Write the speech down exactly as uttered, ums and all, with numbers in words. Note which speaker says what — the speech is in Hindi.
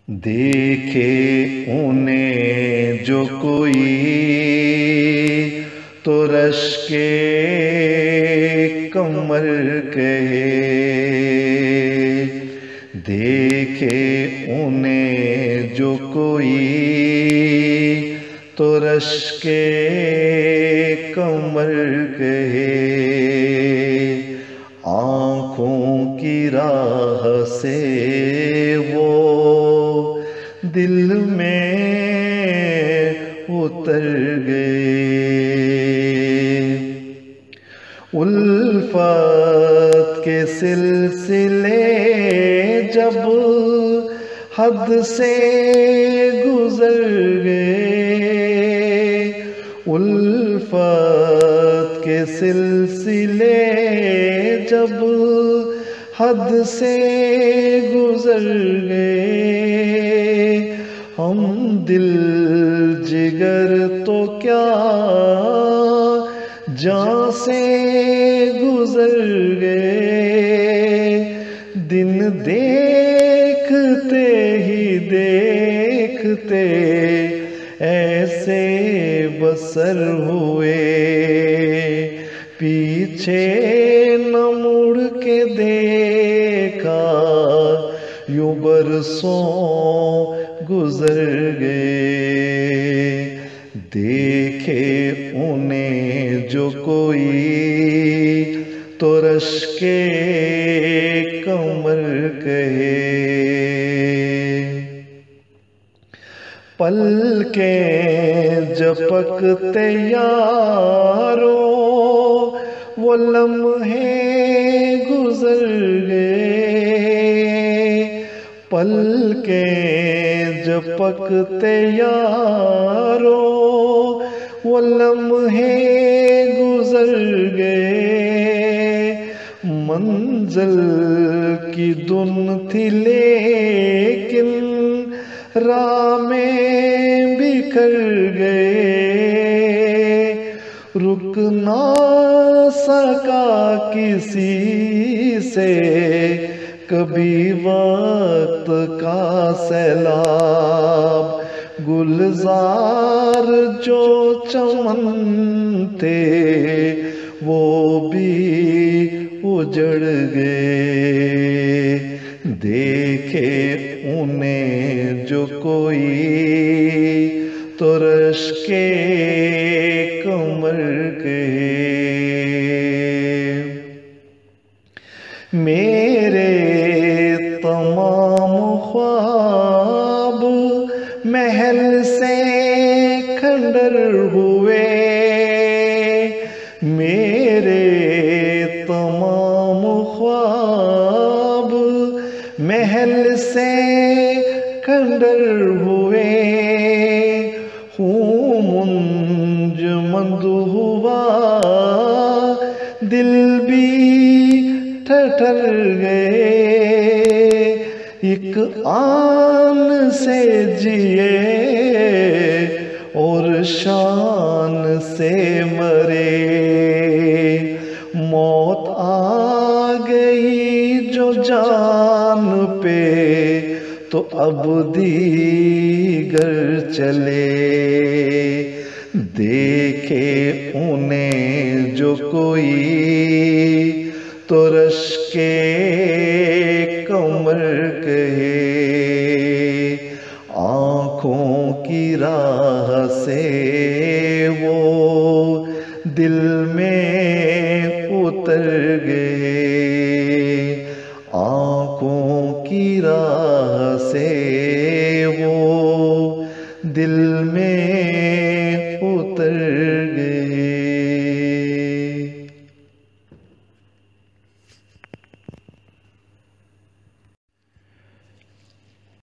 Speaker 1: देखे उन्हें जो कोई तो रश के कमर कहे। देखे उन्हें जो कोई तो रश के कमर कहे। आँखों की राह से वो दिल में उतर गए। उल्फत के सिलसिले जब हद से गुजर गए। उल्फत के सिलसिले जब हद से गुजर गए। हम दिल जिगर तो क्या जान से गुजर गए। दिन देखते ही देखते ऐसे बसर हुए। पीछे न मुड़ के देखा यूं बरसों गुजर गए। देखे उन्हें जो कोई तो रश के कमर कहे। पलकें झपकते यारो वो लम्हे गुजर गए। पलकें झपकते यारो वो लम्हे गुजर गए। मंजिल की धुन थी लेकिन राह में बिखर गए। रुक ना सका किसी से कभी वक्त का सैलाब। गुलजार जो चमन थे वो भी उजड़ गए। देखे उन्हें जो कोई तो रश के कमर कहे। मेरे तमाम ख्वाब महल से खंडर हुए। मेरे तमाम ख्वाब महल से खंडर हुए। हूँ मुंजमद हुआ दिल भी ठठर गए। एक आन से जिए और शान से मरे। मौत आ गई जो जान पे तो अब दीगर चले। देखे उन्हें जो कोई तो रश के कमर कहे। आँखों की राह से वो दिल में उतर गए। आँखों की राह से